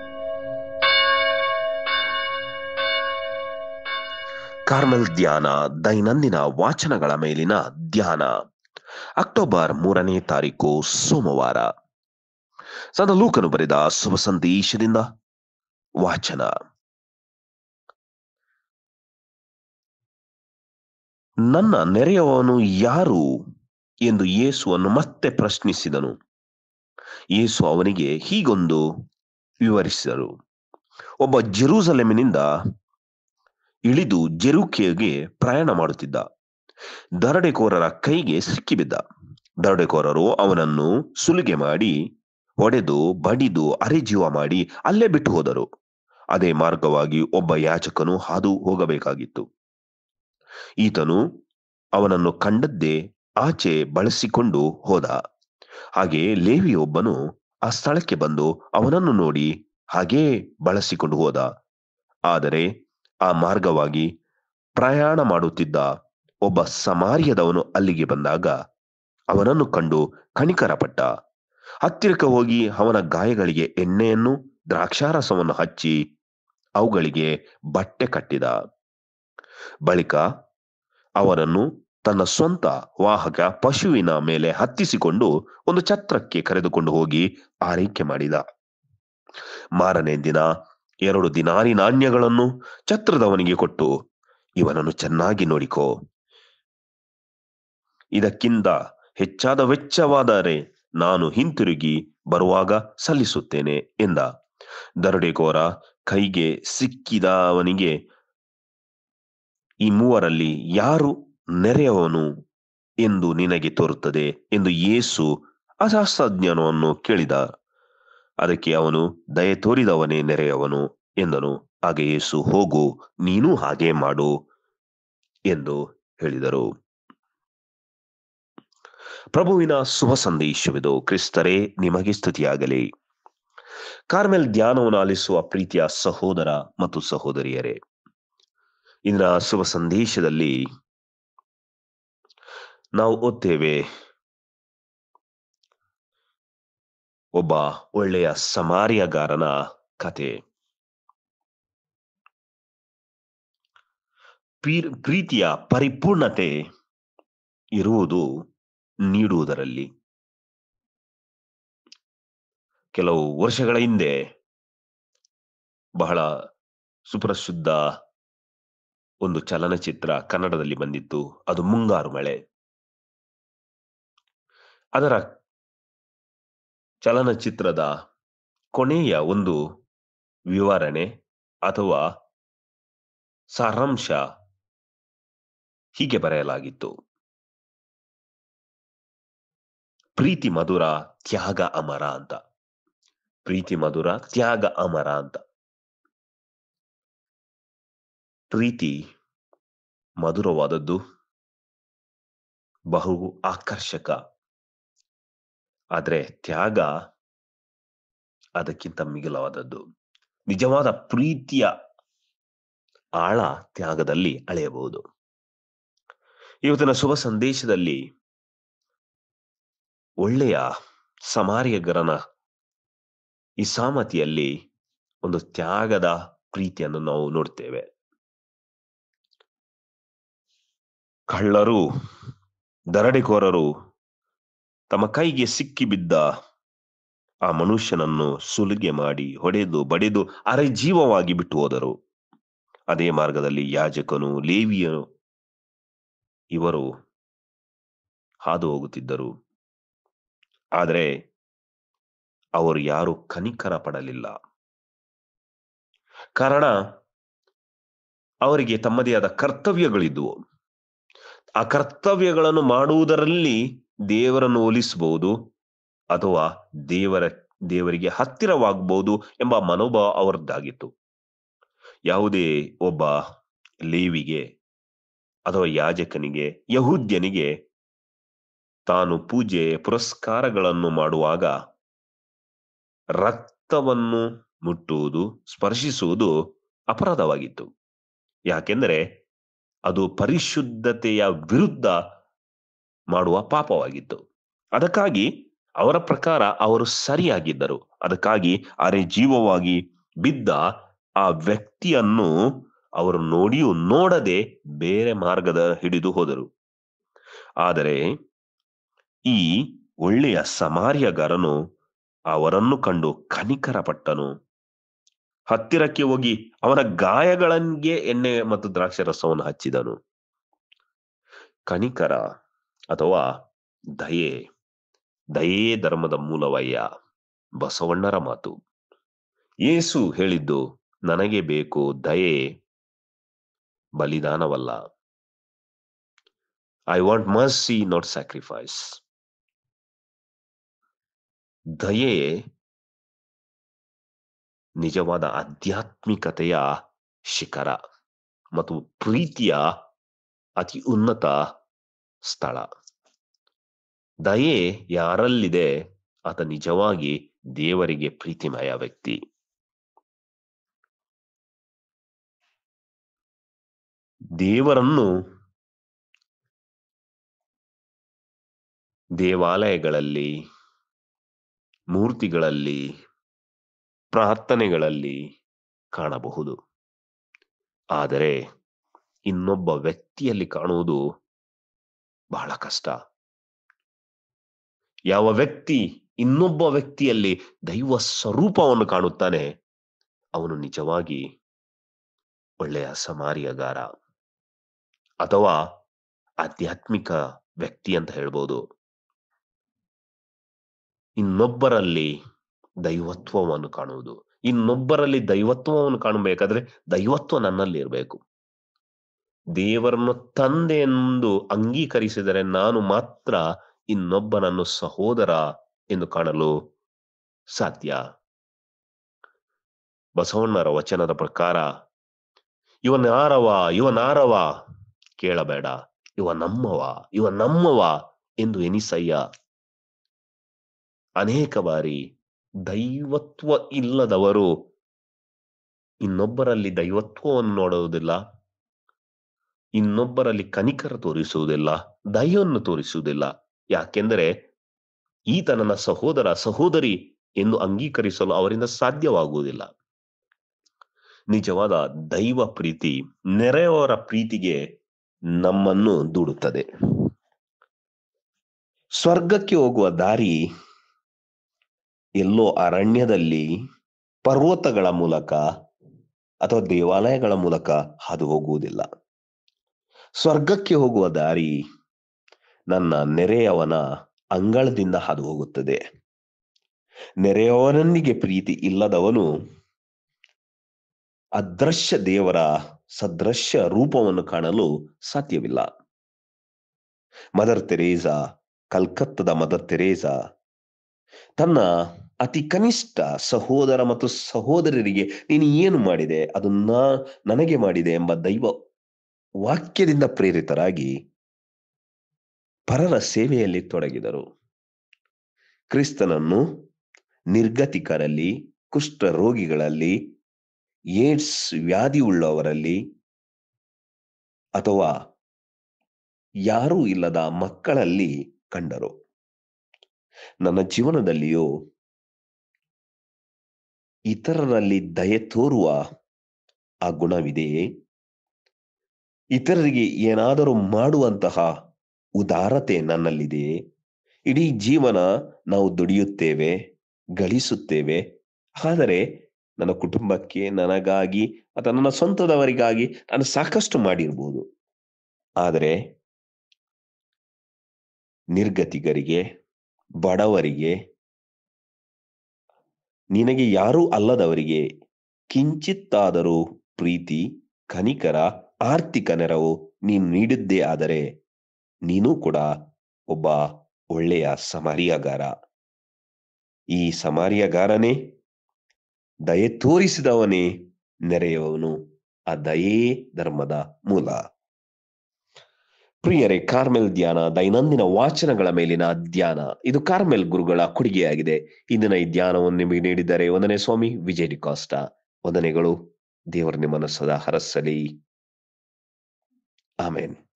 Carmel ಧ್ಯಾನ, ದೈನಂದಿನ ವಾಚನಗಳ ಮೇಲಿನ ಧ್ಯಾನ. ಅಕ್ಟೋಬರ್ 3ನೇ ತಾರೀಕು ಸೋಮವಾರ. ಸಂತ ಲೂಕನು ಬರೆದ ಶುಭ ಸಂದೇಶದಿಂದ ವಾಚನ. ನನ್ನ ನೆರೆಯವನು ಯಾರು ಎಂದು ಯೇಸುವನ್ನು ಮತ್ತೆ ಪ್ರಶ್ನಿಸಿದನು. ಯೇಸು ಅವನಿಗೆ ಹೀಗೊಂದು ವಿವರಿಸಿದರು. ಒಬ್ಬ ಜೆರೂಸಲೇಮಿನಿಂದ ಇಳಿದು ಜೆರುಕೆಗೆ ಪ್ರಯಾಣ ಮಾಡುತ್ತಿದ್ದ. ದರೋಡೆಕೋರರ ಕೈಗೆ ಸಿಕ್ಕಿಬಿದ್ದ. ದರೋಡೆಕೋರರು ಅವನನ್ನು ಸುಲಿಗೆ ಮಾಡಿ, ಹೊಡೆದು, ಬಡಿದು, ಅರೆಜೀವ ಮಾಡಿ ಅಲ್ಲೇ ಬಿಟ್ಟು ಹೋದರು. ಅದೇ ಮಾರ್ಗವಾಗಿ ಒಬ್ಬ ಯಾಜಕನು ಹಾದು ಹೋಗಬೇಕಾಗಿತ್ತು. ಈತನು ಅವನನ್ನು ಕಂಡದ್ದೇ ಆಚೆ ಬಳಸಿಕೊಂಡು ಹೋದ. ಹಾಗೆ ಲೇವಿಯೊಬ್ಬನು ಆ ಸ್ಥಳಕ್ಕೆ ಬಂದು ಅವನನ್ನು ನೋಡಿ ಹಾಗೇ ಬಳಸಿಕೊಂಡು ಹೋದ. ಆದರೆ ಆ ಮಾರ್ಗವಾಗಿ ಪ್ರಯಾಣ ಮಾಡುತ್ತಿದ್ದ ಒಬ್ಬ ಸಮಾರ್ಯದವನು ಅಲ್ಲಿಗೆ ಬಂದಾಗ ಅವನನ್ನು ಕಂಡು ಕನಿಕರಪಟ್ಟ. ಹತ್ತಿರಕ್ಕೆ ಹೋಗಿ ಅವನ ಗಾಯಗಳಿಗೆ ಎಣ್ಣೆಯನ್ನು, ದ್ರಾಕ್ಷಾರಸವನ್ನು ಹಚ್ಚಿ ಅವುಗಳಿಗೆ ಬಟ್ಟೆ ಕಟ್ಟಿದ. ಬಳಿಕ ಅವನನ್ನು ತನ್ನ ಸ್ವಂತ ವಾಹಕ ಪಶುವಿನ ಮೇಲೆ ಹತ್ತಿಸಿಕೊಂಡು ಒಂದು ಛತ್ರಕ್ಕೆ ಕರೆದುಕೊಂಡು ಹೋಗಿ ಆರೈಕೆ ಮಾಡಿದ. ಮಾರನೇ ದಿನ 2 ದಿನಾರಿ ನಾಣ್ಯಗಳನ್ನು ಛತ್ರದವನಿಗೆ ಕೊಟ್ಟು, ಇವನನ್ನು ಚೆನ್ನಾಗಿ ನೋಡಿಕೋ, ಇದಕ್ಕಿಂತ ಹೆಚ್ಚಾದ ವೆಚ್ಚವಾದರೆ ನಾನು ಹಿಂತಿರುಗಿ ಬರುವಾಗ ಸಲ್ಲಿಸುತ್ತೇನೆ ಎಂದ. ದರೋಡೆಕೋರ ಕೈಗೆ ಸಿಕ್ಕಿದವನಿಗೆ, ಈ ಮೂವರಲ್ಲಿ ಯಾರು ನೆರೆಯವನು ಎಂದು ನಿನಗೆ ತೋರುತ್ತದೆ ಎಂದು ಯೇಸು ಅಶಾಸ್ತ್ರಜ್ಞನನ್ನು ಕೇಳಿದ. ಅದಕ್ಕೆ ಅವನು, ದಯೆ ತೋರಿದವನೇ ನೆರೆಯವನು ಎಂದನು. ಆಗ ಯೇಸು, ಹೋಗು, ನೀನು ಹಾಗೆ ಮಾಡು ಎಂದು ಹೇಳಿದರು. ಪ್ರಭುವಿನ ಶುಭ ಸಂದೇಶವಿದು. ಕ್ರಿಸ್ತರೇ ನಿಮಗೆ ಸ್ತುತಿಯಾಗಲಿ. ಕಾರ್ಮೆಲ್ ಧ್ಯಾನವನ್ನು ಆಲಿಸುವ ಪ್ರೀತಿಯ ಸಹೋದರ ಮತ್ತು ಸಹೋದರಿಯರೇ, ಇಂದಿನ ಶುಭ ಸಂದೇಶದಲ್ಲಿ ನಾವು ಓದ್ತೇವೆ, ಒಬ್ಬ ಒಳ್ಳೆಯ ಸಮಾರ್ಯಗಾರನ ಕತೆ. ಪ್ರೀತಿಯ ಪರಿಪೂರ್ಣತೆ ಇರುವುದು ನೀಡುವುದರಲ್ಲಿ. ಕೆಲವು ವರ್ಷಗಳ ಹಿಂದೆ ಬಹಳ ಸುಪ್ರಸಿದ್ಧ ಒಂದು ಚಲನಚಿತ್ರ ಕನ್ನಡದಲ್ಲಿ ಬಂದಿತ್ತು. ಅದು ಮುಂಗಾರು ಮಳೆ. ಅದರ ಚಲನಚಿತ್ರದ ಕೊನೆಯ ಒಂದು ವಿವರಣೆ ಅಥವಾ ಸಾರಾಂಶ ಹೀಗೆ ಬರೆಯಲಾಗಿತ್ತು: ಪ್ರೀತಿ ಮಧುರ, ತ್ಯಾಗ ಅಮರ ಅಂತ. ಪ್ರೀತಿ ಮಧುರ, ತ್ಯಾಗ ಅಮರ ಅಂತ. ಪ್ರೀತಿ ಮಧುರವಾದದ್ದು, ಬಹು ಆಕರ್ಷಕ. ಆದ್ರೆ ತ್ಯಾಗ ಅದಕ್ಕಿಂತ ಮಿಗಿಲಾದದ್ದು. ನಿಜವಾದ ಪ್ರೀತಿಯ ಆಳ ತ್ಯಾಗದಲ್ಲಿ ಅಳೆಯಬಹುದು. ಇವತ್ತಿನ ಶುಭ ಸಂದೇಶದಲ್ಲಿ ಒಳ್ಳೆಯ ಸಮಾರ್ಯಗಾರನ ಈ ಸಾಮತಿಯಲ್ಲಿ ಒಂದು ತ್ಯಾಗದ ಪ್ರೀತಿಯನ್ನು ನಾವು ನೋಡ್ತೇವೆ. ಕಳ್ಳರು, ದರೋಡೆಕೋರರು ತಮ್ಮ ಕೈಗೆ ಸಿಕ್ಕಿಬಿದ್ದ ಆ ಮನುಷ್ಯನನ್ನು ಸುಲಿಗೆ ಮಾಡಿ, ಹೊಡೆದು, ಬಡಿದು ಅರೆಜೀವವಾಗಿ ಬಿಟ್ಟು ಹೋದರು. ಅದೇ ಮಾರ್ಗದಲ್ಲಿ ಯಾಜಕನು, ಲೇವಿಯನು ಇವರು ಹಾದು ಹೋಗುತ್ತಿದ್ದರು. ಆದರೆ ಅವರು ಯಾರು ಕನಿಕರ ಪಡಲಿಲ್ಲ. ಕಾರಣ ಅವರಿಗೆ ತಮ್ಮದೇ ಆದ ಕರ್ತವ್ಯಗಳಿದ್ವು. ಆ ಕರ್ತವ್ಯಗಳನ್ನು ಮಾಡುವುದರಲ್ಲಿ ದೇವರನ್ನು ಹೋಲಿಸಬಹುದು ಅಥವಾ ದೇವರಿಗೆ ಹತ್ತಿರವಾಗಬಹುದು ಎಂಬ ಮನೋಭಾವ ಅವರದ್ದಾಗಿತ್ತು. ಯಾವುದೇ ಒಬ್ಬ ಲೇವಿಗೆ ಅಥವಾ ಯಾಜಕನಿಗೆ, ಯಹೂದ್ಯನಿಗೆ ತಾನು ಪೂಜೆ ಪುರಸ್ಕಾರಗಳನ್ನು ಮಾಡುವಾಗ ರಕ್ತವನ್ನು ಮುಟ್ಟುವುದು, ಸ್ಪರ್ಶಿಸುವುದು ಅಪರಾಧವಾಗಿತ್ತು. ಯಾಕೆಂದರೆ ಅದು ಪರಿಶುದ್ಧತೆಯ ವಿರುದ್ಧ ಮಾಡುವ ಪಾಪವಾಗಿತ್ತು. ಅದಕ್ಕಾಗಿ ಅವರ ಪ್ರಕಾರ ಅವರು ಸರಿಯಾಗಿದ್ದರು. ಅದಕ್ಕಾಗಿ ಜೀವವಾಗಿ ಬಿದ್ದ ಆ ವ್ಯಕ್ತಿಯನ್ನು ಅವರು ನೋಡಿಯೂ ನೋಡದೆ ಬೇರೆ ಮಾರ್ಗದ ಹಿಡಿದು ಹೋದರು. ಆದರೆ ಈ ಒಳ್ಳೆಯ ಸಮಾರ್ಯಗಾರನು ಅವರನ್ನು ಕಂಡು ಕನಿಕರ ಪಟ್ಟನು. ಹತ್ತಿರಕ್ಕೆ ಹೋಗಿ ಅವನ ಗಾಯಗಳಿಗೆ ಎಣ್ಣೆ ಮತ್ತು ದ್ರಾಕ್ಷರಸವನ್ನು ಹಚ್ಚಿದನು. ಕನಿಕರ ಅಥವಾ ದಯೆ, ದಯೇ ಧರ್ಮದ ಮೂಲವಯ್ಯ. ಬಸವಣ್ಣರ ಮಾತು. ಯೇಸು ಹೇಳಿದ್ದು, ನನಗೆ ಬೇಕು ದಯೆ, ಬಲಿದಾನವಲ್ಲ. I want mercy, not sacrifice. ದಯೆ ನಿಜವಾದ ಆಧ್ಯಾತ್ಮಿಕತೆಯ ಶಿಖರ ಮತ್ತು ಪ್ರೀತಿಯ ಅತಿ ಉನ್ನತ ಸ್ಥಳ. ದಯೆ ಯಾರಲ್ಲಿದೆ ಆತ ನಿಜವಾಗಿ ದೇವರಿಗೆ ಪ್ರೀತಿಮಯ ವ್ಯಕ್ತಿ. ದೇವರನ್ನು ದೇವಾಲಯಗಳಲ್ಲಿ, ಮೂರ್ತಿಗಳಲ್ಲಿ, ಪ್ರಾರ್ಥನೆಗಳಲ್ಲಿ ಕಾಣಬಹುದು. ಆದರೆ ಇನ್ನೊಬ್ಬ ವ್ಯಕ್ತಿಯಲ್ಲಿ ಕಾಣುವುದು ಬಹಳ ಕಷ್ಟ. ಯಾವ ವ್ಯಕ್ತಿ ಇನ್ನೊಬ್ಬ ವ್ಯಕ್ತಿಯಲ್ಲಿ ದೈವ ಸ್ವರೂಪವನ್ನು ಕಾಣುತ್ತಾನೆ, ಅವನು ನಿಜವಾಗಿ ಒಳ್ಳೆಯ ಸಮಾರ್ಯಗಾರ ಅಥವಾ ಆಧ್ಯಾತ್ಮಿಕ ವ್ಯಕ್ತಿ ಅಂತ ಹೇಳ್ಬೋದು. ಇನ್ನೊಬ್ಬರಲ್ಲಿ ದೈವತ್ವವನ್ನು ಕಾಣುವುದು. ಇನ್ನೊಬ್ಬರಲ್ಲಿ ದೈವತ್ವವನ್ನು ಕಾಣಬೇಕಾದ್ರೆ ದೈವತ್ವ ನನ್ನಲ್ಲಿ ಇರಬೇಕು. ದೇವರನ್ನು ತಂದೆ ಎಂದು ಅಂಗೀಕರಿಸಿದರೆ ನಾನು ಮಾತ್ರ ಇನ್ನೊಬ್ಬನನ್ನು ಸಹೋದರ ಎಂದು ಕಾಣಲು ಸಾಧ್ಯ. ಬಸವಣ್ಣರ ವಚನದ ಪ್ರಕಾರ ಇವನಾರವ ಕೇಳಬೇಡ, ಇವ ನಮ್ಮವ ಎಂದು ಎನಿಸಯ್ಯ. ಅನೇಕ ಬಾರಿ ದೈವತ್ವ ಇಲ್ಲದವರು ಇನ್ನೊಬ್ಬರಲ್ಲಿ ದೈವತ್ವವನ್ನು ನೋಡುವುದಿಲ್ಲ, ಇನ್ನೊಬ್ಬರಲ್ಲಿ ಕನಿಕರ ತೋರಿಸುವುದಿಲ್ಲ, ದಯೆಯನ್ನು ತೋರಿಸುವುದಿಲ್ಲ. ಯಾಕೆಂದರೆ ಈತ ನನ್ನ ಸಹೋದರ ಸಹೋದರಿ ಎಂದು ಅಂಗೀಕರಿಸಲು ಅವರಿಂದ ಸಾಧ್ಯವಾಗುವುದಿಲ್ಲ. ನಿಜವಾದ ದೈವ ಪ್ರೀತಿ ನೆರೆಯವರ ಪ್ರೀತಿಗೆ ನಮ್ಮನ್ನು ದೂಡುತ್ತದೆ. ಸ್ವರ್ಗಕ್ಕೆ ಹೋಗುವ ದಾರಿ ಎಲ್ಲೋ ಅರಣ್ಯದಲ್ಲಿ ಪರ್ವತಗಳ ಮೂಲಕ ಅಥವಾ ದೇವಾಲಯಗಳ ಮೂಲಕ ಹಾದು ಹೋಗುವುದಿಲ್ಲ. ಸ್ವರ್ಗಕ್ಕೆ ಹೋಗುವ ದಾರಿ ನನ್ನ ನೆರೆಯವನ ಅಂಗಳದಿಂದ ಹಾದು ಹೋಗುತ್ತದೆ. ನೆರೆಯವನೊಂದಿಗೆ ಪ್ರೀತಿ ಇಲ್ಲದವನು ಅದೃಶ್ಯ ದೇವರ ಸದೃಶ್ಯ ರೂಪವನ್ನು ಕಾಣಲು ಸಾಧ್ಯವಿಲ್ಲ. ಮದರ್ ತೆರೇಸಾ, ಕಲ್ಕತ್ತದ ಮದರ್ ತೆರೇಸಾ ತನ್ನ ಅತಿ ಕನಿಷ್ಠ ಸಹೋದರ ಮತ್ತು ಸಹೋದರರಿಗೆ ನೀನು ಏನು ಮಾಡಿದೆ ಅದನ್ನ ನನಗೆ ಮಾಡಿದೆ ಎಂಬ ದೈವ ವಾಕ್ಯದಿಂದ ಪ್ರೇರಿತರಾಗಿ ಪರರ ಸೇವೆಯಲ್ಲಿ ತೊಡಗಿದರು. ಕ್ರಿಸ್ತನನ್ನು ನಿರ್ಗತಿಕರಲ್ಲಿ, ಕುಷ್ಠ ರೋಗಿಗಳಲ್ಲಿ, ಏಡ್ಸ್ ವ್ಯಾಧಿ ಉಳ್ಳವರಲ್ಲಿ ಅಥವಾ ಯಾರೂ ಇಲ್ಲದ ಮಕ್ಕಳಲ್ಲಿ ಕಂಡರು. ನನ್ನ ಜೀವನದಲ್ಲಿಯೂ ಇತರರಲ್ಲಿ ದಯೆ ತೋರುವ ಆ ಗುಣವಿದೆಯೇ? ಇತರರಿಗೆ ಏನಾದರೂ ಮಾಡುವಂತಹ ಉದಾರತೆ ನನ್ನಲ್ಲಿದೆಯೇ? ಇಡೀ ಜೀವನ ನಾವು ದುಡಿಯುತ್ತೇವೆ, ಗಳಿಸುತ್ತೇವೆ. ಆದರೆ ನನ್ನ ಕುಟುಂಬಕ್ಕೆ, ನನಗಾಗಿ ಅಥವಾ ನನ್ನ ಸ್ವಂತದವರಿಗಾಗಿ ನಾನು ಸಾಕಷ್ಟು ಮಾಡಿರ್ಬೋದು. ಆದರೆ ನಿರ್ಗತಿಕರಿಗೆ, ಬಡವರಿಗೆ, ನಿನಗೆ ಯಾರೂ ಅಲ್ಲದವರಿಗೆ ಕಿಂಚಿತ್ತಾದರೂ ಪ್ರೀತಿ, ಕನಿಕರ, ಆರ್ಥಿಕ ನೆರವು ನೀನು ನೀಡಿದ್ದೇ ಆದರೆ ನೀನು ಕೂಡ ಒಬ್ಬ ಒಳ್ಳೆಯ ಸಮಾರ್ಯಗಾರ. ಈ ಸಮಾರ್ಯಗಾರನೇ, ದಯೆ ತೋರಿಸಿದವನೇ ನೆರೆಯವನು. ಆ ದಯೇ ಧರ್ಮದ ಮೂಲ. ಪ್ರಿಯರೇ, ಕಾರ್ಮೆಲ್ ಧ್ಯಾನ ದೈನಂದಿನ ವಾಚನಗಳ ಮೇಲಿನ ಧ್ಯಾನ. ಇದು ಕಾರ್ಮೆಲ್ ಗುರುಗಳ ಕೊಡುಗೆಯಾಗಿದೆ. ಇಂದಿನ ಈ ಧ್ಯಾನವನ್ನು ನಿಮಗೆ ನೀಡಿದ್ದಾರೆ ವಂದನೆ ಸ್ವಾಮಿ ವಿಜಯ್ ಡಿಕಾಸ್ಟ. ವಂದನೆಗಳು. ದೇವರು ನಿಮ್ಮನ್ನು ಸದಾ ಹರಸಲಿ. ಆಮೇನ್.